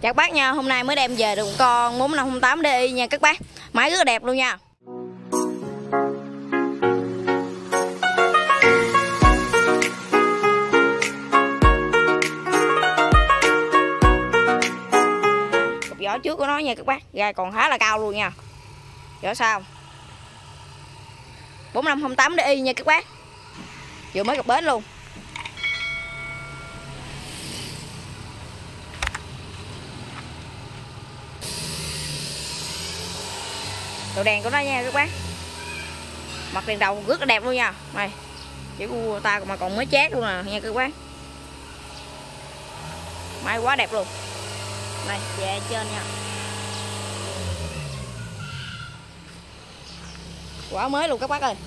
Chào các bác nha, hôm nay mới đem về được con 4508 DI nha các bác. Máy rất là đẹp luôn nha. Cặp vỏ trước của nó nha các bác, gai còn khá là cao luôn nha. Vỏ sau 4508 DI nha các bác. Vừa mới cập bến luôn. Đầu đèn của nó nha các bác. Mặt đèn đầu rất là đẹp luôn nha. Này, chỉ của ta mà còn mới chát luôn nè nha các bác. Máy quá đẹp luôn. Này, về trên nha. Quả mới luôn các bác ơi.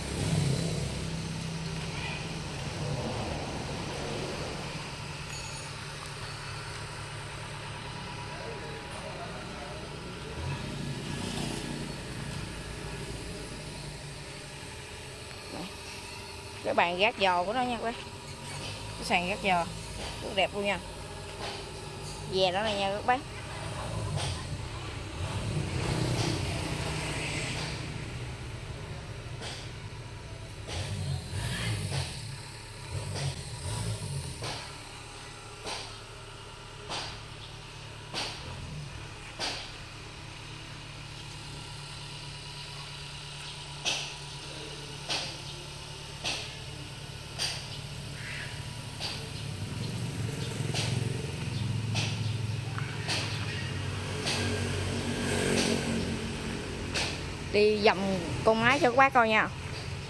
Cái bàn gác giò của nó nha các bác. Cái sàn gác giò rất đẹp luôn nha. Về đó này nha các bác. Đi vòng con máy cho các bác coi nha.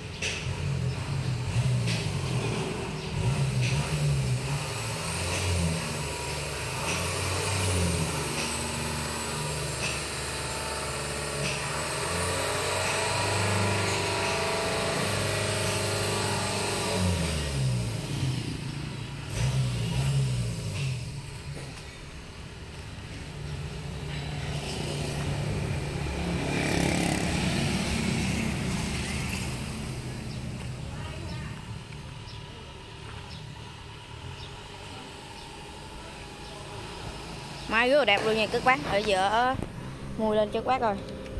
Máy rất là đẹp luôn nha các bác. Ở giữa mùi lên cho các bác rồi.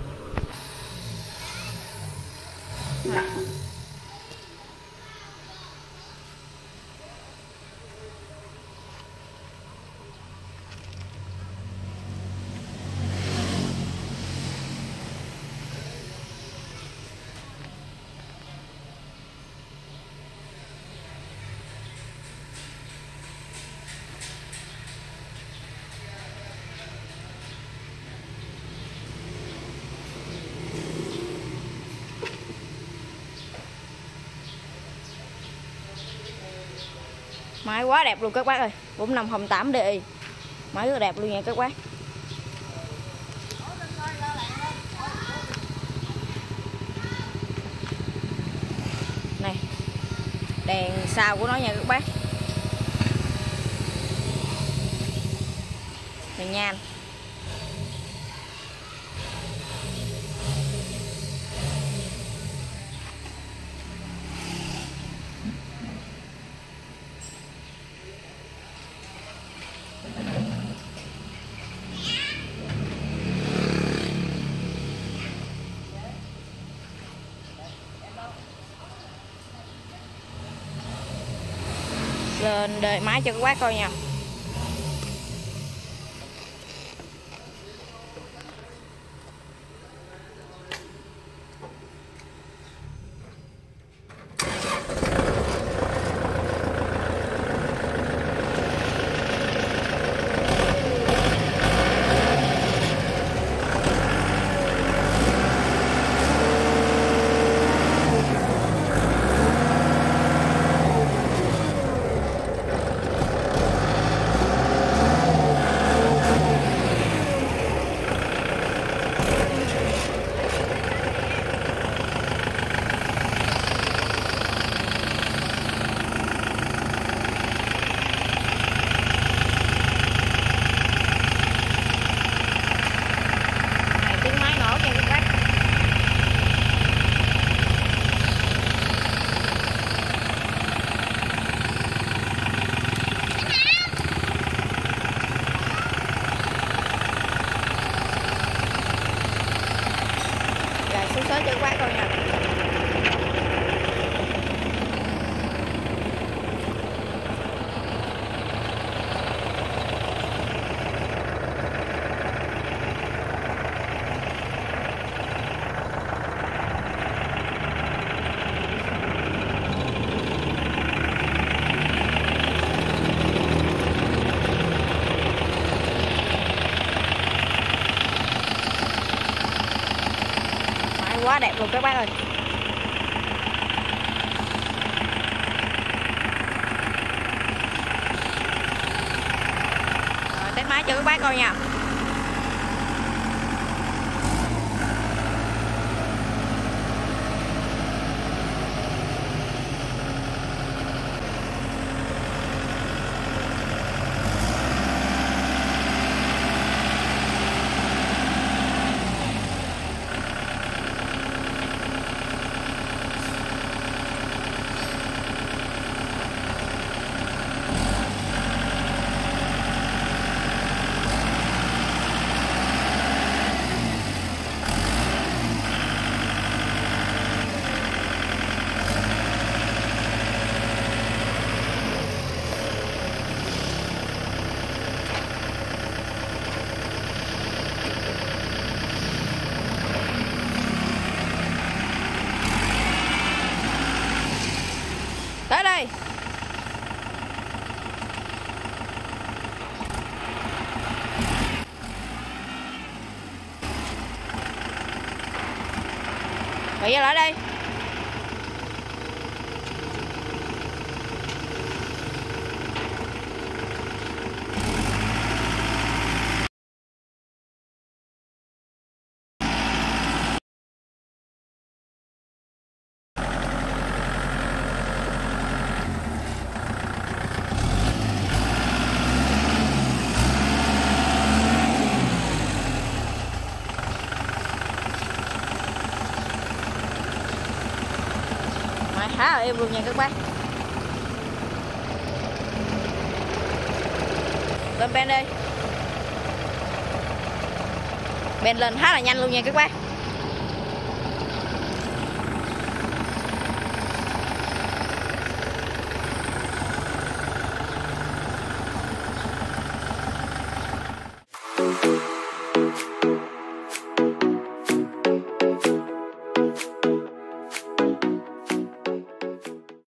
Máy quá đẹp luôn các bác ơi. 4508 DI. Máy rất là đẹp luôn nha các bác. Này, đèn sau của nó nha các bác. Đèn nhan. Lên đời máy cho các bác coi nha. sới cho các bác coi nha. Quá đẹp luôn các bác ơi. Rồi, test máy cho các bác coi nha. Tới đây. Bây giờ lại đây. Khá là êm luôn nha các bác. Lên ben đi. Ben lên khá là nhanh luôn nha các bác.